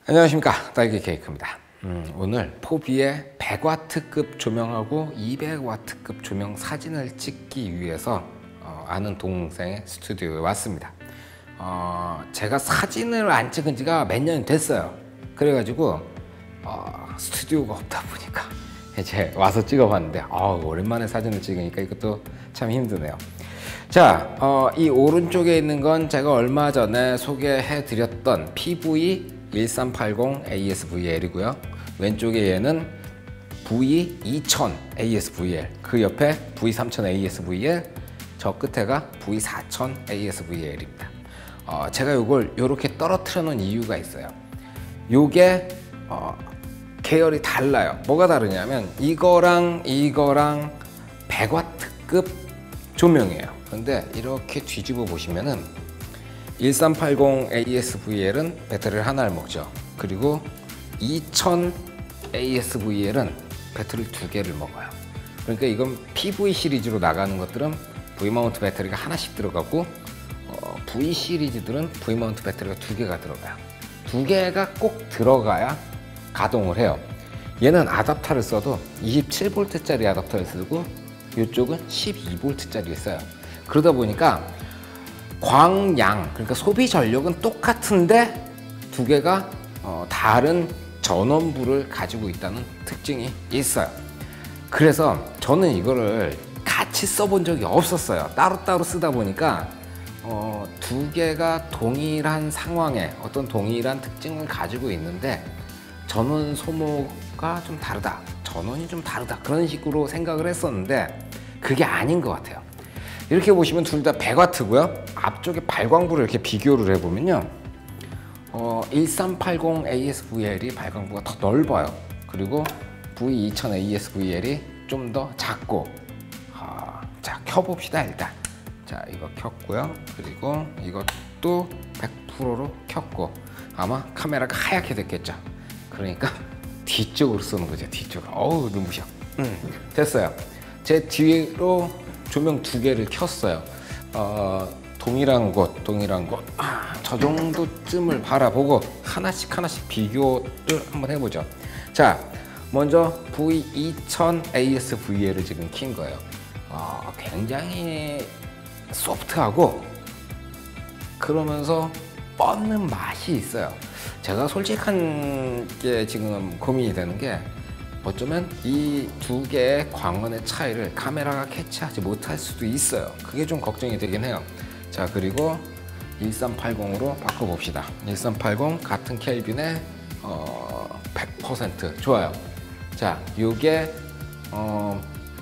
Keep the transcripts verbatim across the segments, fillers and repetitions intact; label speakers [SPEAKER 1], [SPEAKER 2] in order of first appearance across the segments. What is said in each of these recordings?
[SPEAKER 1] 안녕하십니까, 딸기 케이크입니다. 음, 오늘 포비의 백 와트급 조명하고 이백 와트급 조명 사진을 찍기 위해서 어, 아는 동생의 스튜디오에 왔습니다. 어, 제가 사진을 안 찍은 지가 몇 년이 됐어요. 그래가지고 어, 스튜디오가 없다 보니까 이제 와서 찍어봤는데 어, 오랜만에 사진을 찍으니까 이것도 참 힘드네요. 자, 어, 이 오른쪽에 있는 건 제가 얼마 전에 소개해 드렸던 피브이 일삼팔공 에이에스브이엘이고요. 왼쪽에 얘는 브이 이천 에이에스브이엘, 그 옆에 브이 삼천 에이에스브이엘, 저 끝에가 브이 사천 에이에스브이엘입니다. 어, 제가 이걸 이렇게 떨어뜨려 놓은 이유가 있어요. 요게 어, 계열이 달라요. 뭐가 다르냐면 이거랑 이거랑 백 와트급 조명이에요. 근데 이렇게 뒤집어 보시면은 일삼팔공 에이에스브이엘은 배터리를 하나를 먹죠. 그리고 이천 에이에스브이엘은 배터리를 두 개를 먹어요. 그러니까 이건 피브이 시리즈로 나가는 것들은 V마운트 배터리가 하나씩 들어가고 어, V 시리즈들은 V마운트 배터리가 두 개가 들어가요. 두 개가 꼭 들어가야 가동을 해요. 얘는 아답터를 써도 이십칠 볼트짜리 아답터를 쓰고 이쪽은 십이 볼트짜리를 써요. 그러다 보니까 광양, 그러니까 소비 전력은 똑같은데 두 개가 어, 다른 전원부를 가지고 있다는 특징이 있어요. 그래서 저는 이거를 같이 써본 적이 없었어요. 따로따로 쓰다 보니까 어, 두 개가 동일한 상황에 어떤 동일한 특징을 가지고 있는데 전원 소모가 좀 다르다, 전원이 좀 다르다, 그런 식으로 생각을 했었는데 그게 아닌 것 같아요. 이렇게 보시면 둘 다 백 와트고요. 앞쪽에 발광부를 이렇게 비교를 해보면요. 어, 일삼팔공 에이에스브이엘이 발광부가 더 넓어요. 그리고 브이 이천 에이에스브이엘이 좀 더 작고. 어, 자, 켜봅시다, 일단. 자, 이거 켰고요. 그리고 이것도 백 퍼센트로 켰고. 아마 카메라가 하얗게 됐겠죠. 그러니까 뒤쪽으로 쏘는 거죠, 뒤쪽으로. 어우, 눈부셔. 음, 됐어요. 제 뒤로 조명 두 개를 켰어요. 어, 동일한 곳, 동일한 곳. 아, 저 정도쯤을 바라보고 하나씩 하나씩 비교를 한번 해보죠. 자, 먼저 브이 이천 에이에스브이엘을 지금 킨 거예요. 어, 굉장히 소프트하고 그러면서 뻗는 맛이 있어요. 제가 솔직한 게 지금 고민이 되는 게 어쩌면 이 두 개의 광원의 차이를 카메라가 캐치하지 못할 수도 있어요. 그게 좀 걱정이 되긴 해요. 자, 그리고 일삼팔공으로 바꿔봅시다. 일삼팔공 같은 켈빈에 어, 백 퍼센트 좋아요. 자, 요게 어,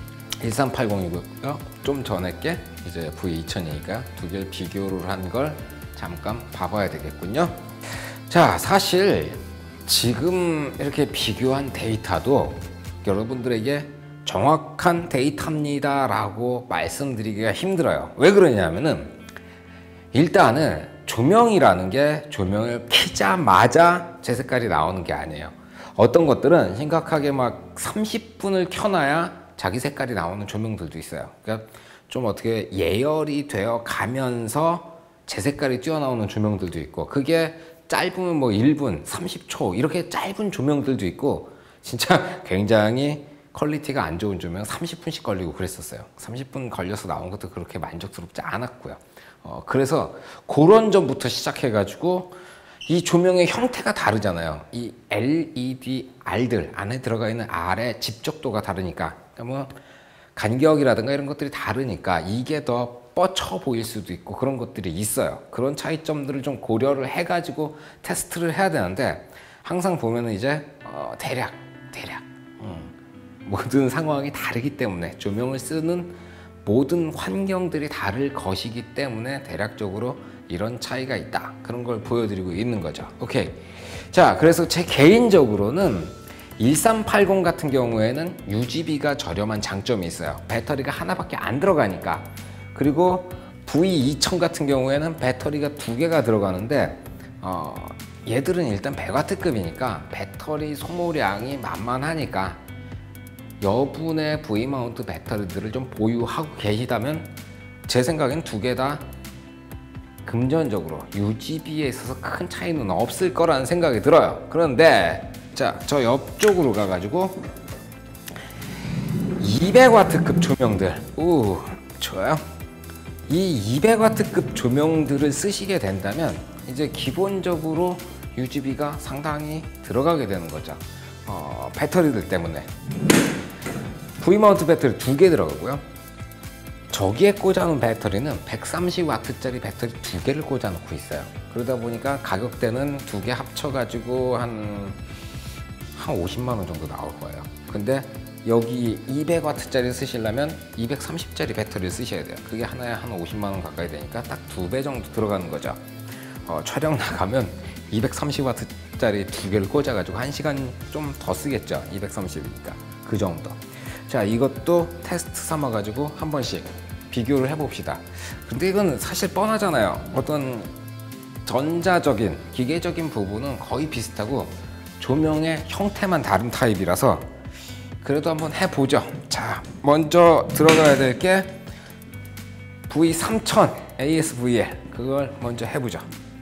[SPEAKER 1] 일삼팔공이고요. 좀 전에 게 이제 브이 이천이니까 두 개를 비교를 한 걸 잠깐 봐봐야 되겠군요. 자, 사실 지금 이렇게 비교한 데이터도 여러분들에게 정확한 데이터입니다 라고 말씀드리기가 힘들어요. 왜 그러냐면은 일단은 조명이라는 게 조명을 켜자마자 제 색깔이 나오는 게 아니에요. 어떤 것들은 심각하게 막 삼십 분을 켜놔야 자기 색깔이 나오는 조명들도 있어요. 그러니까 좀 어떻게 예열이 되어 가면서 제 색깔이 뛰어나오는 조명들도 있고, 그게 짧으면 뭐 일 분, 삼십 초 이렇게 짧은 조명들도 있고, 진짜 굉장히 퀄리티가 안 좋은 조명 삼십 분씩 걸리고 그랬었어요. 삼십 분 걸려서 나온 것도 그렇게 만족스럽지 않았고요. 어, 그래서 그런 점부터 시작해 가지고 이 조명의 형태가 다르잖아요. 이 엘이디알들 안에 들어가 있는 R의 집적도가 다르니까, 뭐 간격이라든가 이런 것들이 다르니까 이게 더 뻗쳐 보일 수도 있고 그런 것들이 있어요. 그런 차이점들을 좀 고려를 해가지고 테스트를 해야 되는데, 항상 보면은 이제 어, 대략 대략 음, 모든 상황이 다르기 때문에, 조명을 쓰는 모든 환경들이 다를 것이기 때문에 대략적으로 이런 차이가 있다, 그런 걸 보여드리고 있는 거죠. 오케이. 자, 그래서 제 개인적으로는 일삼팔공 같은 경우에는 유지비가 저렴한 장점이 있어요. 배터리가 하나밖에 안 들어가니까. 그리고 브이 이천 같은 경우에는 배터리가 두 개가 들어가는데 어, 얘들은 일단 백 와트급이니까 배터리 소모량이 만만하니까 여분의 V마운트 배터리들을 좀 보유하고 계시다면 제 생각엔 두 개 다 그 금전적으로 유지비에 있어서 큰 차이는 없을 거라는 생각이 들어요. 그런데 자, 저 옆쪽으로 가가지고 이백 와트급 조명들, 오, 좋아요. 이 이백 와트급 조명들을 쓰시게 된다면 이제 기본적으로 유지비가 상당히 들어가게 되는 거죠. 어, 배터리들 때문에 V마운트 배터리 두 개 들어가고요. 저기에 꽂아놓은 배터리는 백삼십 와트짜리 배터리 두 개를 꽂아놓고 있어요. 그러다 보니까 가격대는 두 개 합쳐가지고 한, 한 오십만 원 정도 나올 거예요. 근데 여기 이백 와트짜리 쓰시려면 이백삼십짜리 배터리를 쓰셔야 돼요. 그게 하나에 한 오십만 원 가까이 되니까 딱 두 배 정도 들어가는 거죠. 어, 촬영 나가면 이백삼십 와트짜리 두 개를 꽂아가지고 한 시간 좀 더 쓰겠죠. 이백삼십이니까 그 정도. 자, 이것도 테스트 삼아가지고 한 번씩 비교를 해봅시다. 근데 이건 사실 뻔하잖아요. 어떤 전자적인, 기계적인 부분은 거의 비슷하고 조명의 형태만 다른 타입이라서 그래도 한번 해보죠. 자, 먼저 들어가야 될 게 브이 삼천 에이에스브이엘, 그걸 먼저 해보죠.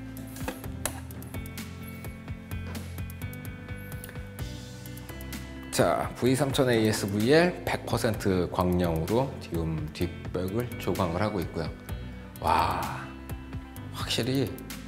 [SPEAKER 1] 자, 브이 삼천 에이에스브이엘 백 퍼센트 광량으로 디움 뒷백을 조광을 하고 있고요. 와, 확실히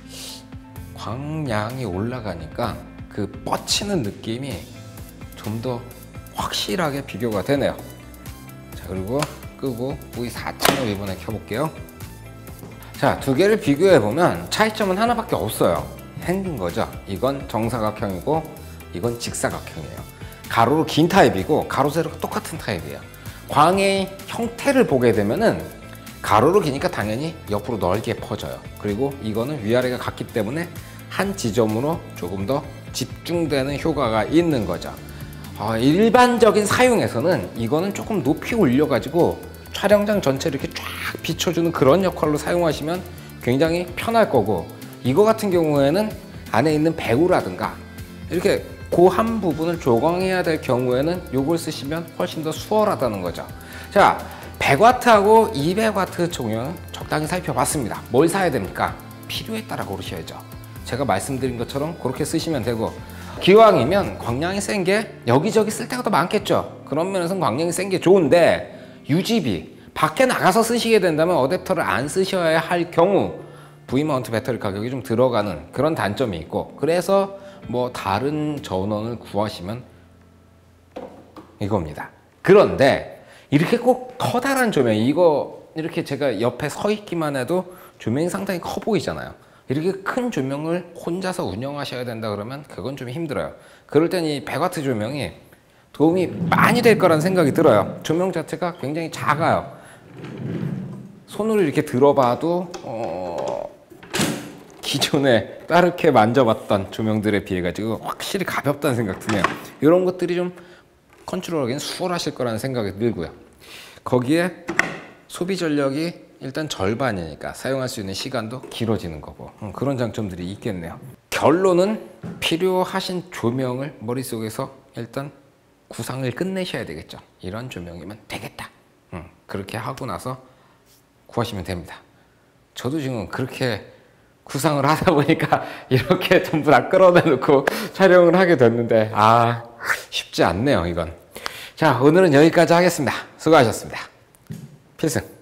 [SPEAKER 1] 광량이 올라가니까 그 뻗치는 느낌이 좀 더 확실하게 비교가 되네요. 자, 그리고 끄고 브이 사천을 이번에 켜볼게요. 자, 두 개를 비교해 보면 차이점은 하나밖에 없어요. 생긴 거죠. 이건 정사각형이고 이건 직사각형이에요. 가로로 긴 타입이고 가로 세로가 똑같은 타입이에요. 광의 형태를 보게 되면은 가로로 기니까 당연히 옆으로 넓게 퍼져요. 그리고 이거는 위아래가 같기 때문에 한 지점으로 조금 더 집중되는 효과가 있는 거죠. 어, 일반적인 사용에서는 이거는 조금 높이 올려가지고 촬영장 전체를 이렇게 쫙 비춰주는 그런 역할로 사용하시면 굉장히 편할 거고, 이거 같은 경우에는 안에 있는 배우라든가 이렇게 그 한 부분을 조광해야 될 경우에는 이걸 쓰시면 훨씬 더 수월하다는 거죠. 자, 백 와트하고 이백 와트 조명 적당히 살펴봤습니다. 뭘 사야 됩니까? 필요에 따라 고르셔야죠. 제가 말씀드린 것처럼 그렇게 쓰시면 되고, 기왕이면 광량이 센 게 여기저기 쓸 때가 더 많겠죠. 그런 면에서는 광량이 센 게 좋은데 유지비, 밖에 나가서 쓰시게 된다면 어댑터를 안 쓰셔야 할 경우 V마운트 배터리 가격이 좀 들어가는 그런 단점이 있고, 그래서 뭐 다른 전원을 구하시면 이겁니다. 그런데 이렇게 꼭 커다란 조명, 이거 이렇게 제가 옆에 서 있기만 해도 조명이 상당히 커 보이잖아요. 이렇게 큰 조명을 혼자서 운영하셔야 된다 그러면 그건 좀 힘들어요. 그럴 땐 이 백 와트 조명이 도움이 많이 될 거라는 생각이 들어요. 조명 자체가 굉장히 작아요. 손으로 이렇게 들어봐도 어... 기존에 따르게 만져봤던 조명들에 비해 가지고 확실히 가볍다는 생각 드네요. 이런 것들이 좀 컨트롤하기는 수월하실 거라는 생각이 들고요. 거기에 소비 전력이 일단 절반이니까 사용할 수 있는 시간도 길어지는 거고, 음, 그런 장점들이 있겠네요. 결론은 필요하신 조명을 머릿속에서 일단 구상을 끝내셔야 되겠죠. 이런 조명이면 되겠다. 음, 그렇게 하고 나서 구하시면 됩니다. 저도 지금 그렇게 구상을 하다 보니까 이렇게 전부 다 끌어내놓고 촬영을 하게 됐는데, 아, 쉽지 않네요, 이건. 자, 오늘은 여기까지 하겠습니다. 수고하셨습니다. 필승.